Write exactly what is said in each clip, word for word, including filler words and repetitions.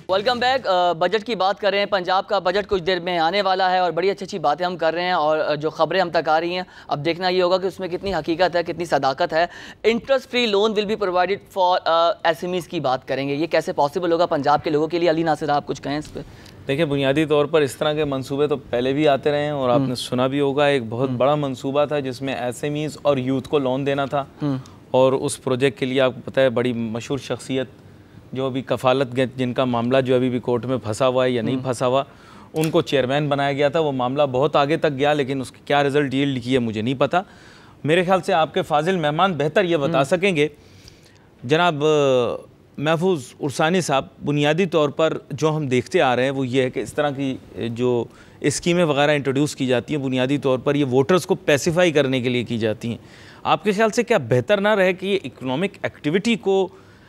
Welcome back. Budget की बात कर रहे हैं। पंजाब का बजट कुछ देर में आने वाला है और बड़ी अच्छी अच्छी बातें हम कर रहे हैं और जो खबरें हम तक आ रही हैं अब देखना ये होगा कि उसमें कितनी हकीकत है, कितनी सदाकत है। Interest free loan will be provided for SMEs की बात करेंगे। ये कैसे पॉसिबल होगा पंजाब के लोगों के लिए? अली नासिर, आप कुछ कहें इस पर। देखिए, बुनियादी तौर पर इस तरह के मंसूबे तो पहले भी आते रहे हैं और आपने सुना भी होगा। एक बहुत बड़ा मंसूबा था जिसमें एसएमईज और यूथ को लोन देना था और उस प्रोजेक्ट के लिए आपको पता है बड़ी मशहूर शख्सियत जो अभी कफालत जिनका मामला जो अभी भी कोर्ट में फंसा हुआ है या नहीं फंसा हुआ, उनको चेयरमैन बनाया गया था। वो मामला बहुत आगे तक गया लेकिन उसके क्या रिज़ल्ट यील्ड किया मुझे नहीं पता। मेरे ख्याल से आपके फाजिल मेहमान बेहतर ये बता सकेंगे। जनाब महफूज उर्सानी साहब, बुनियादी तौर पर जो हम देखते आ रहे हैं वो ये है कि इस तरह की जो स्कीमें वगैरह इंट्रोड्यूस की जाती हैं बुनियादी तौर पर ये वोटर्स को पैसिफाई करने के लिए की जाती हैं। आपके ख्याल से क्या बेहतर ना रहे कि ये इकोनॉमिक एक्टिविटी को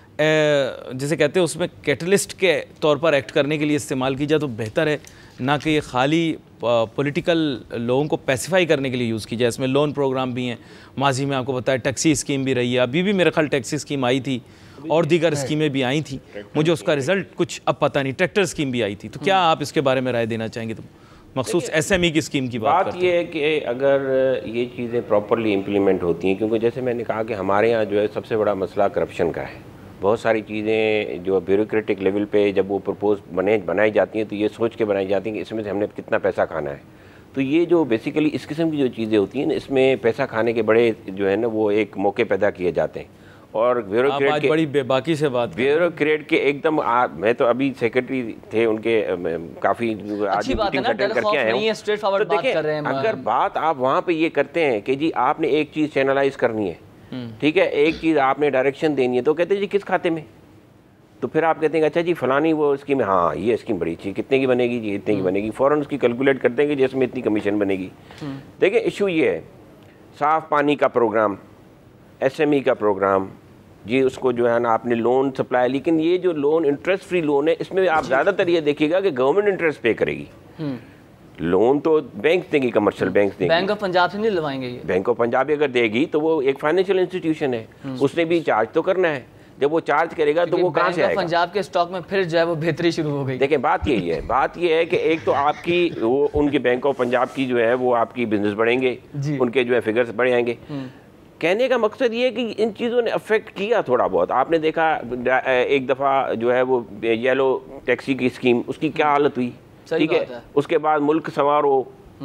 जैसे कहते हैं उसमें कैटलिस्ट के तौर पर एक्ट करने के लिए इस्तेमाल की जाए तो बेहतर है, ना कि ये खाली पॉलिटिकल लोगों को पैसिफाई करने के लिए यूज़ की जाए? इसमें लोन प्रोग्राम भी हैं, माजी में आपको पता है टैक्सी स्कीम भी रही है, अभी भी मेरे ख्याल टैक्सी स्कीम आई थी और दीगर स्कीमें भी आई थी, मुझे उसका रिज़ल्ट कुछ अब पता नहीं। ट्रैक्टर स्कीम भी आई थी, तो क्या आप इसके बारे में राय देना चाहेंगे? तो मखसूस एसएमई की स्कीम की बात, बात ये है कि अगर ये चीज़ें प्रॉपरली इम्प्लीमेंट होती हैं, क्योंकि जैसे मैंने कहा कि हमारे यहाँ जो है सबसे बड़ा मसला करप्शन का है। बहुत सारी चीज़ें जो ब्यूरोक्रेटिक लेवल पे जब वो प्रपोज बने बनाई जाती हैं तो ये सोच के बनाई जाती हैं कि इसमें से हमने कितना पैसा खाना है। तो ये जो बेसिकली इस किस्म की जो चीज़ें होती हैं इसमें पैसा खाने के बड़े जो है ना वो एक मौके पैदा किए जाते हैं। और ब्यूरोक्रेट के बड़ी बेबाकी से बात ब्यूरोक्रेट के एकदम आ, मैं तो अभी सेक्रेटरी थे उनके काफ़ी आज मीटिंग अटेंड करके आए हूँ। तो देखिए, अगर बात आप वहाँ पे ये करते हैं कि जी आपने एक चीज़ चैनलाइज करनी है, ठीक है, एक चीज़ आपने डायरेक्शन देनी है, तो कहते हैं जी किस खाते में? तो फिर आप कहते हैं अच्छा जी फलानी वो स्कीम, हाँ ये स्कीम बड़ी अच्छी, कितने की बनेगी जी? इतने की बनेगी। फ़ौरन उसकी कैलकुलेट करते हैं कि जिसमें इतनी कमीशन बनेगी। देखिए, इशू ये है साफ़ पानी का प्रोग्राम, एसएमई का प्रोग्राम जी, उसको जो है ना आपने लोन सप्लाई, लेकिन ये जो लोन इंटरेस्ट फ्री लोन है इसमें आप ज़्यादातर ये देखिएगा कि गवर्नमेंट इंटरेस्ट पे करेगी। लोन तो बैंक देंगी, कमर्शियल बैंक देंगी। बैंक ऑफ पंजाब से नहीं लवाएंगे ये। बैंक ऑफ पंजाब अगर देगी तो वो एक फाइनेंशियल इंस्टीट्यूशन है, उसने भी चार्ज तो करना है। जब वो चार्ज करेगा तो वो कहाँ से आएगा? पंजाब के स्टॉक में फिर जो है वो बेहतरी शुरू हो गई। देखिए, बात यही है, बात ये है कि एक तो आपकी वो उनकी बैंक ऑफ पंजाब की जो है वो आपकी बिजनेस बढ़ेंगे, उनके जो है फिगर्स बढ़ आएंगे। कहने का मकसद ये है कि इन चीज़ों ने अफेक्ट किया थोड़ा बहुत। आपने देखा एक दफ़ा जो है वो येलो टैक्सी की स्कीम, उसकी क्या हालत हुई, ठीक है, है। उसके बाद मुल्क संवारो,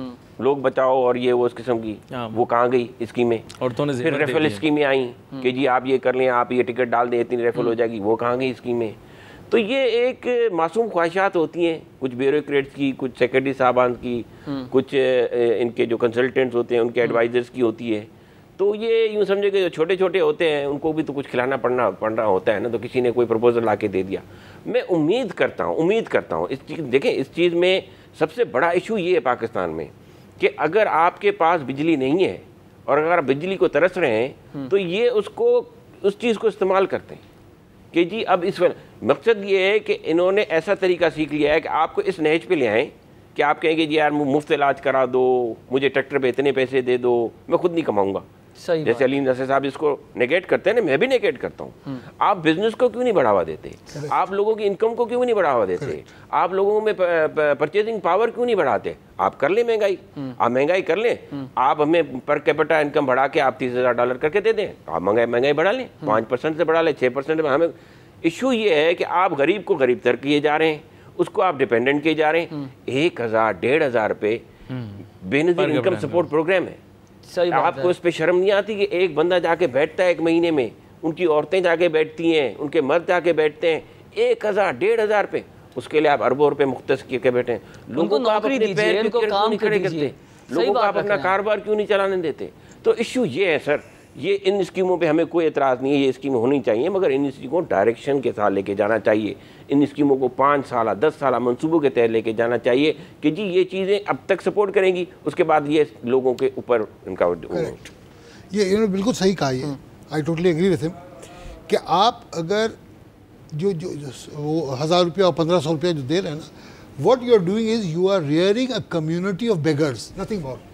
लोग बचाओ और ये वो इस किस्म की वो कहाँ गई स्कीमें। औरतों ने फिर रेफल स्कीमें आई कि जी आप ये कर लें, आप ये टिकट डाल दें, इतनी रेफल हो जाएगी, वो कहाँ गई स्कीमें। तो ये एक मासूम ख्वाहिशात होती हैं कुछ ब्यूरोक्रेट्स की, कुछ सेक्रेटरी साहबान की, कुछ इनके जो कंसल्टेंट्स होते हैं उनके एडवाइजर्स की होती है। तो ये यूँ समझे कि जो छोटे छोटे होते हैं उनको भी तो कुछ खिलाना पड़ना पड़ रहा होता है ना। तो किसी ने कोई प्रपोजल ला के दे दिया। मैं उम्मीद करता हूँ उम्मीद करता हूँ इस चीज़, देखें इस चीज़ में सबसे बड़ा इशू ये है पाकिस्तान में कि अगर आपके पास बिजली नहीं है और अगर आप बिजली को तरस रहे हैं तो ये उसको उस चीज़ को इस्तेमाल करते हैं कि जी अब इस मकसद ये है कि इन्होंने ऐसा तरीका सीख लिया है कि आपको इस नहज पे ले आएँ कि आप कहेंगे जी यार मुफ्त इलाज करा दो, मुझे ट्रैक्टर पे इतने पैसे दे दो, मैं खुद नहीं कमाऊँगा। जैसे अली नसीर साहब इसको नेगेट करते हैं ना, मैं भी नेगेट करता हूँ। आप बिजनेस को क्यों नहीं बढ़ावा देते? आप लोगों की इनकम को क्यों नहीं बढ़ावा देते? आप लोगों में परचेजिंग पावर क्यों नहीं बढ़ाते? आप कर लें महंगाई, आप महंगाई कर लें, आप हमें पर कैपिटा इनकम बढ़ा के आप तीस हज़ार डॉलर करके दे दें, आप महंगाई महंगाई बढ़ा लें, पाँच परसेंट से बढ़ा लें, छः परसेंट में। हमें इशू ये है कि आप गरीब को गरीब तर किए जा रहे हैं, उसको आप डिपेंडेंट किए जा रहे हैं। एक हज़ार डेढ़ हज़ार रुपये बेनज़ीर इनकम सपोर्ट प्रोग्राम है। आपको इस पे शर्म नहीं आती कि एक बंदा जाके बैठता है एक महीने में, उनकी औरतें जाके बैठती हैं, उनके मर्द जाके बैठते हैं, एक हज़ार डेढ़ हज़ार पे, उसके लिए आप अरबों रुपए मुख्तस करके बैठे हैं। लोगों को आप अपने पैर पे क्यों नहीं खड़े करते? लोगों को आप अपना कारोबार क्यों नहीं चलाने देते? तो इशू ये है सर, ये इन स्कीमों पे हमें कोई एतराज़ नहीं है, ये स्कीमें होनी चाहिए, मगर इन स्कीमों को डायरेक्शन के साथ लेके जाना चाहिए। इन स्कीमों को पाँच साल दस साल मंसूबों के तहत लेके जाना चाहिए कि जी ये चीज़ें अब तक सपोर्ट करेंगी, उसके बाद ये लोगों के ऊपर इनका ये इन्होंने बिल्कुल सही कहा। ये I totally agree with him कि आप अगर जो जो, जो वो हज़ार रुपया और पंद्रह सौ रुपया जो दे रहे हैं ना, what you are doing is you are rearing a community of beggars, nothing more.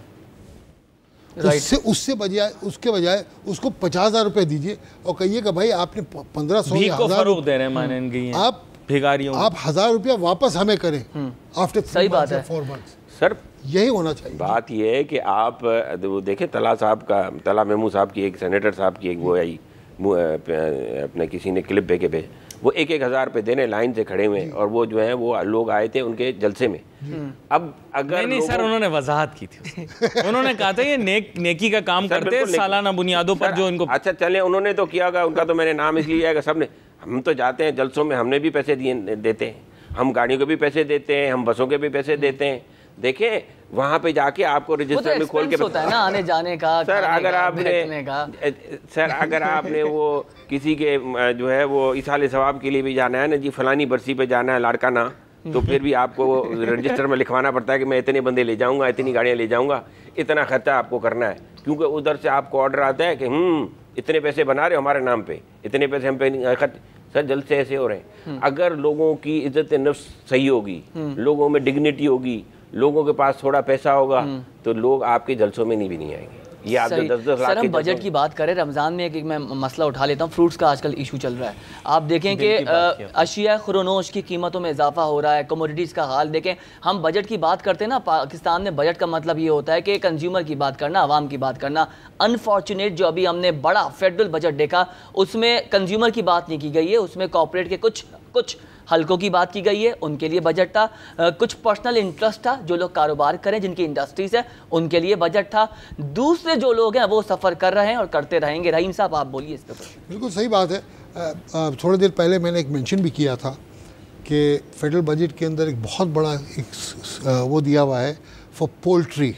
उससे उससे बजाय उसके बजाय उसको पचास हज़ार रुपये दीजिए और कहिए कि भाई आपने पंद्रह सौ दे रहे हैं, आप भिखारियों। आप हजार रुपया वापस हमें करें आफ्टर सही बात है फोर मंथ्स, सर यही होना चाहिए। बात ये है कि आप वो देखें, तला साहब का, तला मेमू साहब की, एक सेनेटर साहब की एक वो आई, अपने किसी ने क्लिप भेजे भेज, वो एक एक हज़ार रुपये देने लाइन से खड़े हुए, और वो जो है वो लोग आए थे उनके जलसे में। अब अगर नहीं, नहीं सर, उन्होंने वजाहत की थी उन्होंने कहा था ये नेक नेकी का काम करते हैं सालाना बुनियादों पर जो इनको। अच्छा चले, उन्होंने तो किया होगा, उनका तो मैंने नाम इसलिए आएगा सब ने। हम तो जाते हैं जलसों में, हमने भी पैसे दिए देते हैं, हम गाड़ियों के भी पैसे देते हैं, हम बसों के भी पैसे देते हैं। देखें वहाँ पे जाके आपको रजिस्टर में खोल के होता है ना आने जाने का। सर अगर आपने सर अगर आपने वो किसी के जो है वो इसाले सवाब के लिए भी जाना है ना जी, फलानी बरसी पे जाना है लाड़काना, तो फिर भी आपको रजिस्टर में लिखवाना पड़ता है कि मैं इतने बंदे ले जाऊंगा, इतनी गाड़ियाँ ले जाऊंगा, इतना खर्चा आपको करना है, क्योंकि उधर से आपको ऑर्डर आता है कि हम्म इतने पैसे बना रहे हो हमारे नाम पे, इतने पैसे हम पे खर्च। सर जल्द से ऐसे हो रहे हैं। अगर लोगों की इज्जत नफ्स सही होगी, लोगों में डिग्निटी होगी, लोगों के पास थोड़ा पैसा होगा, तो लोग आपके जलसों में नहीं भी नहीं आएंगे। ये आप दस दस लाख सर हम बजट की बात करें, रमज़ान में एक, एक मैं मसला उठा लेता हूँ, फ्रूट्स का आजकल इशू चल रहा है। आप देखें कि अशिया खुरोनोश की कीमतों में इजाफा हो रहा है, कमोडिटीज़ का हाल देखें। हम बजट की बात करते हैं ना, पाकिस्तान में बजट का मतलब ये होता है कि कंज्यूमर की बात करना, आवाम की बात करना। अनफॉर्चुनेट जो अभी हमने बड़ा फेडरल बजट देखा, उसमें कंज्यूमर की बात नहीं की गई है, उसमें कॉर्पोरेट के कुछ कुछ हल्कों की बात की गई है, उनके लिए बजट था। आ, कुछ पर्सनल इंटरेस्ट था, जो लोग कारोबार करें, जिनकी इंडस्ट्रीज है, उनके लिए बजट था। दूसरे जो लोग हैं वो सफ़र कर रहे हैं और करते रहेंगे। रहीम साहब आप बोलिए इस पर। बिल्कुल सही बात है। थोड़ी देर पहले मैंने एक मेंशन भी किया था कि फेडरल बजट के अंदर एक बहुत बड़ा एक वो दिया हुआ है फॉर पोल्ट्री।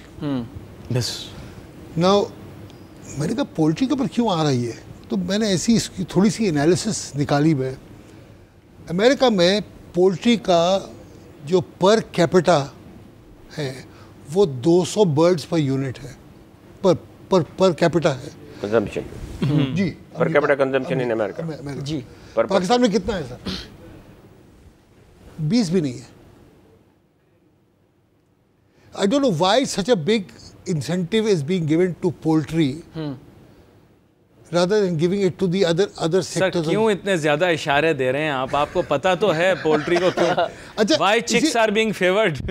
नाउ मैंने कहा पोल्ट्री के ऊपर क्यों आ रही है, तो मैंने ऐसी इसकी थोड़ी सी एनालिसिस निकाली है। अमेरिका में पोल्ट्री का जो पर कैपिटा है वो दो सौ बर्ड्स पर यूनिट है, पर पर पर कैपिटा है कंजम्पशन जी, per capita consumption in America जी। पर पाकिस्तान में कितना है सर? बीस भी नहीं है। I don't know why such a big incentive is being given to poultry rather than giving it to the other other sectors. Sir क्यों इतने ज्यादा इशारे दे रहे हैं आप? आपको पता तो है पोल्ट्री को क्यों? अच्छा, why chicks are being favored?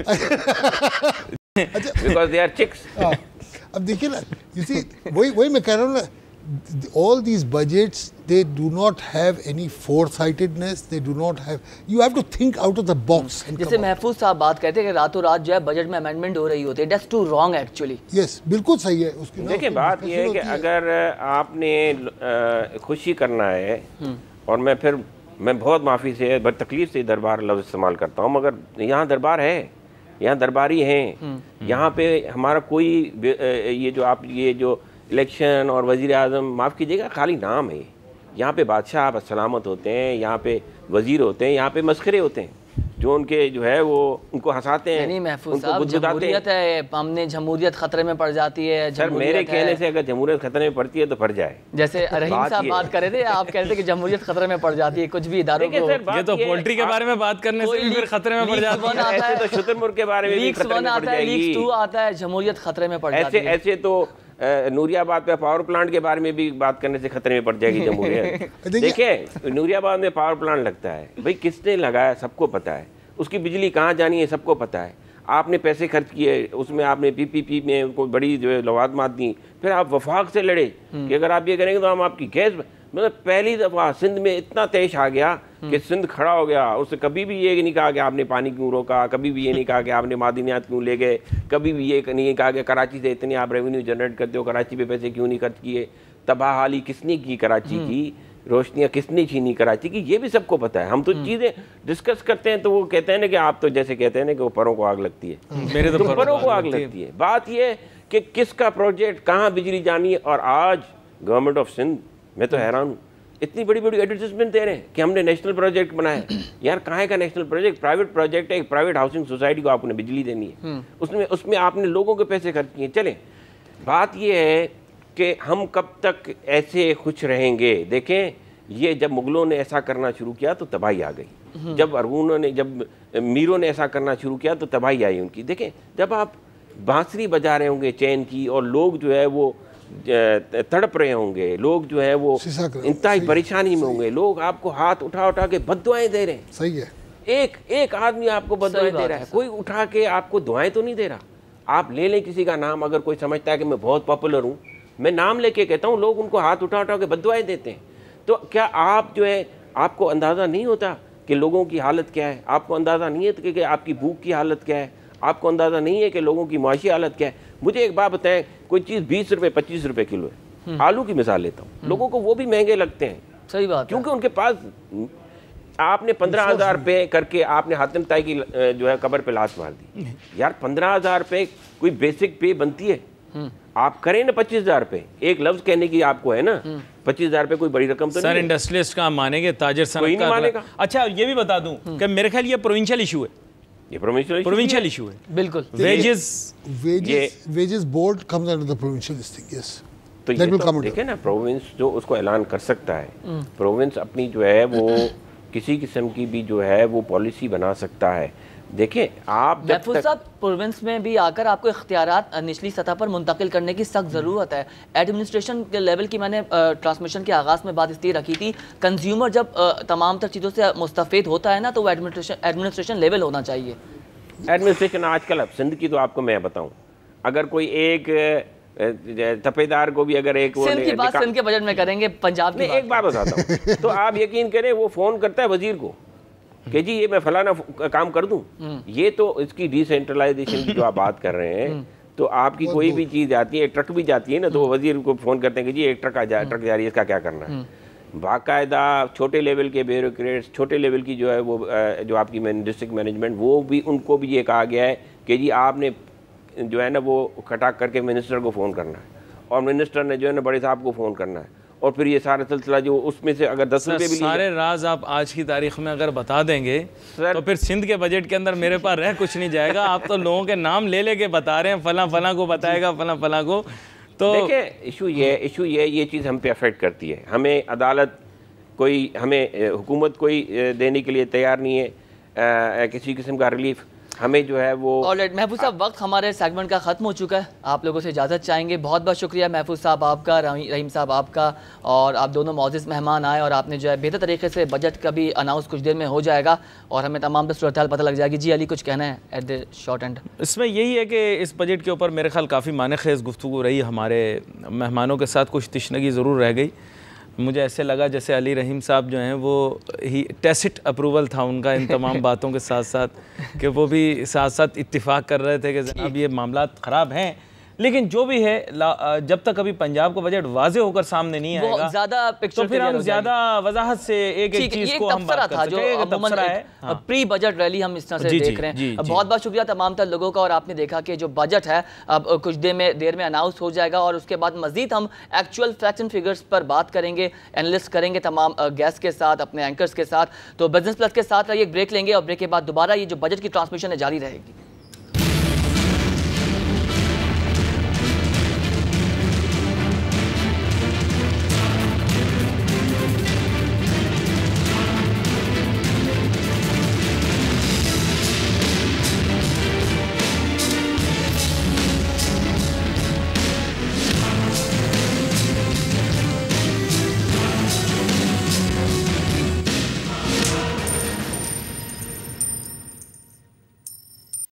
Because they are chicks. अब देखिए ना, you see, वही वही मैं कह रहा हूँ ना, all these budgets they do not have any foresightedness, they do not have, you have to think out of the box. जैसे महफूज साहब बात कहते हैं कि रातों रात जो है बजट में अमेंडमेंट हो रही होती है, that's too wrong actually. Yes, बिल्कुल सही है उसकी। देखिए बात ये है कि अगर आपने खुशी करना है, और मैं फिर मैं बहुत माफ़ी से बड़ तकलीफ से दरबार लफ्ज़ इस्तेमाल करता हूँ, मगर यहाँ दरबार है, यहाँ दरबारी हैं, यहाँ पे हमारा कोई ये जो आप ये जो इलेक्शन और वज़ीर आज़म, माफ़ कीजिएगा, खाली नाम है। यहाँ पे बादशाह आप सलामत होते हैं, यहाँ पे वज़ीर होते हैं, यहाँ पे मस्खरे होते हैं जो उनके जो है वो उनको हंसाते हैं, नहीं महफूज साहब, जमहूरियत है, हमने जमहूरियत खतरे में पड़ जाती है। सर मेरे कहने से अगर जमहूरियत खतरे में पड़ती है तो पड़ जाए। जैसे रहीम साहब बात कर रहे थे, आप कह रहे थे कि जमहूरियत खतरे में पड़ जाती है, कुछ भी इदारों को। ये तो पोल्ट्री के बारे में बात करने से भी फिर खतरे में पड़ जाती है। ऐसे तो शुतुरमुर्ग के बारे में भी खतरे में पड़ जाएगी, लीक्स टू आता है, जमहूरियत खतरे में पड़ जाती है। ऐसे ऐसे तो नूरियाबाद पे पावर प्लांट के बारे में भी बात करने से खतरे में पड़ जाएगी जमहूरियत। देखिए नूरियाबाद में पावर प्लांट लगता है, भाई किसने लगाया सबको पता है, उसकी बिजली कहाँ जानी है सबको पता है। आपने पैसे खर्च किए, उसमें आपने पीपीपी में कोई बड़ी जो है लवाजमात दी, फिर आप वफाक से लड़े कि अगर आप ये करेंगे तो हम आपकी गैस, मतलब पहली दफ़ा सिंध में इतना तेज आ गया कि सिंध खड़ा हो गया। उससे कभी भी ये नहीं कहा कि आपने पानी क्यों रोका, कभी भी ये नहीं कहा कि आपने मादनियात क्यों ले गए, कभी भी ये नहीं कहा कि कराची से इतनी आप रेवेन्यू जनरेट करते हो, कराची पे पैसे क्यों नहीं खर्च किए, तबाह हाली किसने की कराची की, रोशनियाँ किसने छीनी कराची की, ये भी सबको पता है। हम तो चीज़ें डिस्कस करते हैं तो वो कहते हैं ना कि आप तो जैसे कहते हैं ना कि वो परों को आग लगती है, मेरे तो परों को आग लगती है। बात ये कि किसका प्रोजेक्ट कहाँ बिजली जानी है। और आज गवर्नमेंट ऑफ सिंध, मैं तो हैरान हूँ, इतनी बड़ी बड़ी एडवर्टाइजमेंट दे रहे हैं कि हमने नेशनल प्रोजेक्ट बनाया। यार कहाँ का नेशनल प्रोजेक्ट? प्राइवेट प्रोजेक्ट है, एक प्राइवेट हाउसिंग सोसाइटी को आपने बिजली देनी है, उसमें उसमें आपने लोगों के पैसे खर्च किए। चलें, बात ये है कि हम कब तक ऐसे खुश रहेंगे। देखें, ये जब मुगलों ने ऐसा करना शुरू किया तो तबाही आ गई, जब अरगूनों ने, जब मीरों ने ऐसा करना शुरू किया तो तबाही आई उनकी। देखें, जब आप बांसुरी बजा रहे होंगे चैन की और लोग जो है वो तड़प रहे होंगे, लोग जो है वो इंतहाई परेशानी में होंगे, लोग आपको हाथ उठा उठा के बद्दुआएं दे रहे हैं। सही है, एक एक आदमी आपको बद्दुआएं दे रहा है, कोई उठा के आपको दुआएं तो नहीं दे रहा। आप ले लें किसी का नाम, अगर कोई समझता है कि मैं बहुत पॉपुलर हूँ, मैं नाम लेके कहता हूँ, लोग उनको हाथ उठा उठा के बद्दुआएं देते हैं। तो क्या आप जो है, आपको अंदाज़ा नहीं होता कि लोगों की हालत क्या है? आपको अंदाज़ा नहीं है कि, कि आपकी भूख की हालत क्या है? आपको अंदाज़ा नहीं है कि लोगों की माशी हालत क्या है? मुझे एक बात बताएं, कोई चीज़ बीस रुपये पच्चीस रुपये किलो है, आलू की मिसाल लेता हूँ, लोगों को वो भी महंगे लगते हैं। सही बात, क्योंकि उनके पास, आपने पंद्रह हज़ार रुपये करके आपने हातिम ताई की जो है कब्र पे लाश मार दी। यार पंद्रह हज़ार रुपये कोई बेसिक पे बनती है? आप करें ना पच्चीस हज़ार रुपये, एक लफ्ज़ कहने की आपको है ना, पच्चीस हज़ार रुपये कोई बड़ी रकम तो सर नहीं। इंडस्ट्रियलिस्ट का मानेंगे, ताजर कोई नहीं मानेगा। अच्छा ये भी बता दूं कि मेरे ख्याल ये प्रोविंशियल इशू है, ये प्रोविंशियल प्रोविंशियल इशू है। बिल्कुल, wages wages wages board comes under the provincial thing. Yes, तो ये तो देखें ना, प्रोविंस जो उसको ऐलान कर सकता है, प्रोविंस अपनी जो है वो किसी किस्म की भी जो है वो पॉलिसी बना सकता है। देखें आप महफूज साहब, प्रोविंस में भी आकर आपको इख्तियारात निचली सतह पर मुंतकिल करने की सख्त ज़रूरत है। एडमिनिस्ट्रेशन के लेवल की मैंने ट्रांसमिशन के आगाज़ में बात इसलिए रखी थी, कंज्यूमर जब आ, तमाम तर चीज़ों से मुस्तफ़ीद होता है ना, तो वो एडमिनिस्ट्रेशन एडमिनिस्ट्रेशन लेवल होना चाहिए। एडमिनिस्ट्रेशन आजकल, अब सिंध की तो आपको मैं बताऊँ, अगर कोई एक तपेदार को भी अगर एक सिंध की बात सिंध के बजट में करेंगे, पंजाब में एक बात बताता हूँ तो आप यकीन करें, वो फ़ोन करता है वजीर को कि जी ये मैं फलाना काम कर दूं। ये तो इसकी डिसेंट्रलाइजेशन की जो आप बात कर रहे हैं, तो आपकी कोई भी चीज़ आती है, ट्रक भी जाती है ना, तो वजीर को फ़ोन करते हैं कि जी एक ट्रक आ जा ट्रक जा रही है, इसका क्या करना है। बाकायदा छोटे लेवल के ब्यूरोक्रेट्स, छोटे लेवल की जो है वो जो आपकी डिस्ट्रिक्ट मैनेजमेंट, वो भी, उनको भी ये कहा गया है कि जी आपने जो है ना वो खटाक करके मिनिस्टर को फ़ोन करना है, और मिनिस्टर ने जो है ना बड़े साहब को फ़ोन करना है, और फिर ये सारा सिलसिला जो उसमें से अगर दस रुपये भी सारे राज आप आज की तारीख में अगर बता देंगे तो फिर सिंध के बजट के अंदर मेरे पास रह कुछ नहीं जाएगा। आप तो लोगों के नाम ले लेके बता रहे हैं, फला फला को बताएगा, फला फला को। तो देखिए इशू ये इशू ये ये चीज़ हम पे अफेक्ट करती है। हमें अदालत कोई, हमें हुकूमत कोई देने के लिए तैयार नहीं है किसी किस्म का रिलीफ, हमें जो है वो। ऑलराइट महफूज साहब, वक्त हमारे सेगमेंट का ख़त्म हो चुका है, आप लोगों से इजाज़त चाहेंगे। बहुत बहुत शुक्रिया महफूज साहब आपका, रहीम साहब आपका, और आप दोनों मौजूद मेहमान आए, और आपने जो है बेहतर तरीके से बजट का भी अनाउंस कुछ देर में हो जाएगा और हमें तमाम दस सूरत हाल पता लग जाएगी। जी अली, कुछ कहना है एट द शॉर्ट एंड? इसमें यही है कि इस बजट के ऊपर मेरे ख्याल काफ़ी मानेखेज़ गुफ्तगू रही, हमारे मेहमानों के साथ कुछ तिश्नगी ज़रूर रह गई। मुझे ऐसे लगा जैसे अली रहीम साहब जो हैं वो ही टैसिट अप्रूवल था उनका इन तमाम बातों के साथ साथ, कि वो भी साथ साथ इत्तिफाक कर रहे थे कि जनाब ये मामलात ख़राब हैं, लेकिन जो भी है जब तक अभी पंजाब का बजट वाजे होकर सामने नहीं आएगा ज़्यादा पिक्चर, तो फिर हम ज़्यादा वजाहत से एक एक चीज़ को हम बात कर सकते हैं। प्री बजट रैली हम इस तरह से देख रहे हैं। बहुत बहुत शुक्रिया तमाम तर लोगों का, और आपने देखा कि जो बजट है अब कुछ देर में देर में अनाउंस हो जाएगा, और उसके बाद मजीद हम एक्चुअल फैक्ट्स एंड फिगर्स पर बात करेंगे, एनालिस्ट करेंगे तमाम गेस्ट के साथ, अपने एंकर्स के साथ। तो बिजनेस प्लस के साथ रहिए, ब्रेक लेंगे, और ब्रेक के बाद दोबारा ये जो बजट की ट्रांसमिशन है जारी रहेगी।